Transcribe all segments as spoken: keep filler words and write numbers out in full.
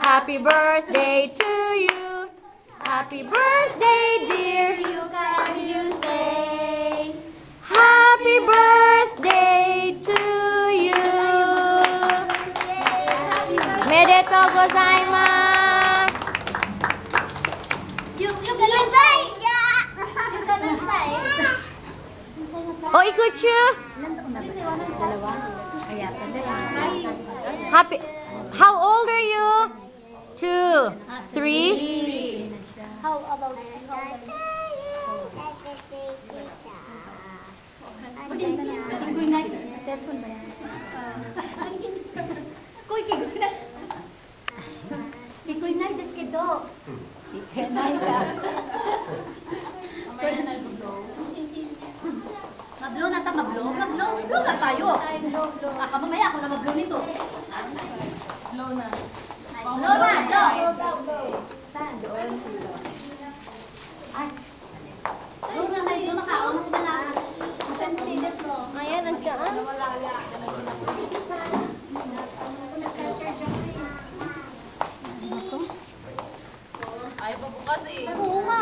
Happy birthday to you. Happy birthday, dear. You can you say. Happy birthday to you. Omedetou gozaimasu. You, you cannot say. You cannot say. Oh, ikuchu. Happy. How old are you? Two, three. How about you? Good night. Cellphone ba yan? Kuy, good night. Good night, das kido. Good night ka. Mablo na ta, mablo. Mablo. Mablo na tayo. Ah, mamaya ako na mablo nito. Slow na. Mablo na, slow. Saan? Doon. Ay. Doon na kayo, makaon na lang. Ayan, nandiyan. Ayaw pa bukas eh. Oo nga.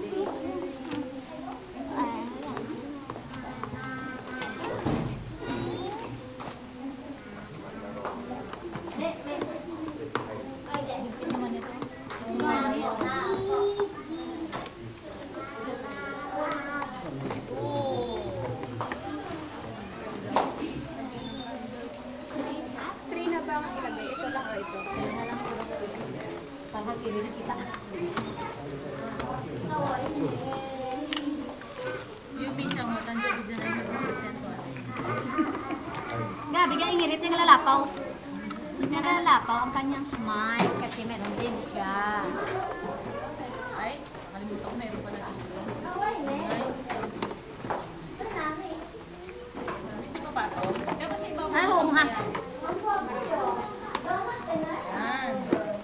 Parang kini kita. Yung binsang mo, tanjo bisa na yung mag-represent ko. Nga, bigyan ingirit yung lalapaw. Yung lalapaw ang kanyang smile kasi meron din siya. Ay, kalimutan ko meron pala dito. Isip mo pa ito? Ah, oo nga. Yan.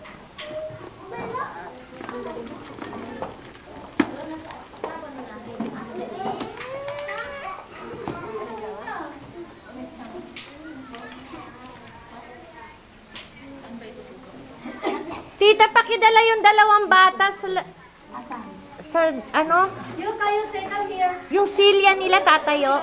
Tita, pakidala yung dalawang bata sa, la- sa ano? You kayo sit down here. Yung silya nila tatayo.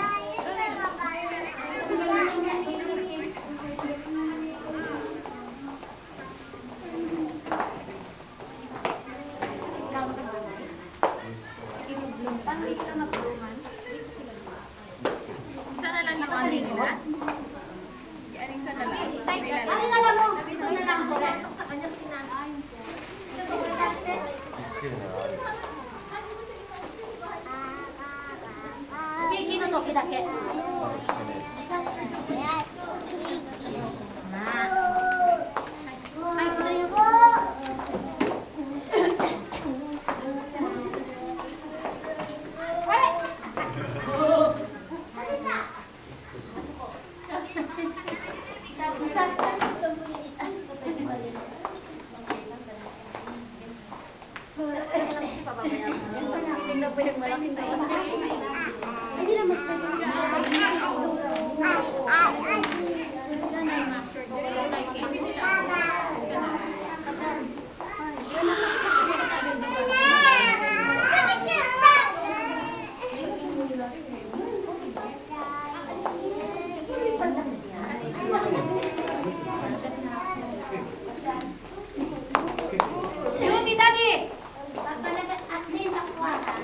Isa na lang yung ano nila. Yan, isa na lang. Side ka. Ano na lang mo? Ito na lang po. Kiki no toki dake. Ay, ito na yung... Tingnan po yung malaking Hindi na mas Yumi, Daddy! At least ako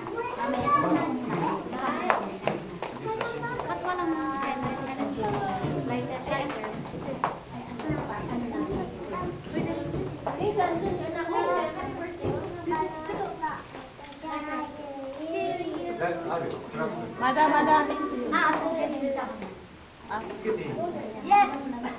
Ba't walang lighter, lighter? Mada, mada. Ah, ako. Ah, Yes!